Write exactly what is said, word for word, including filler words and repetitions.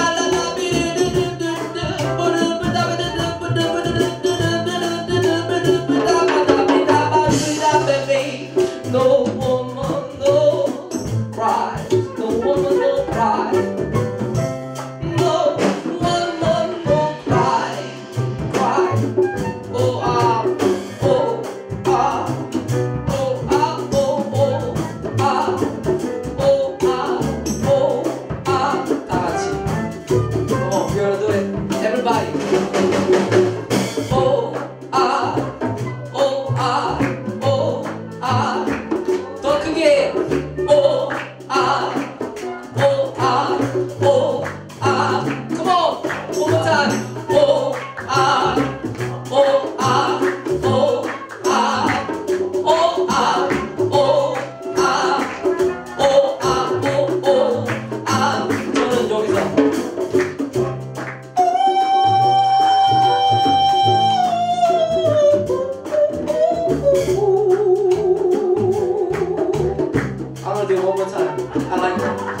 No woman, no cry. No woman, no cry. No woman, no cry. Cry. Oh ah, oh ah, oh ah, oh oh ah, oh ah, oh ah. 다 같이. Oh, we're gonna do it. Everybody. Oh ah, oh ah, oh ah. 더 크게. Oh ah, oh ah, oh ah. Come on, one more time. Oh ah, oh ah, oh ah, oh I'm gonna do it one more time. I like it.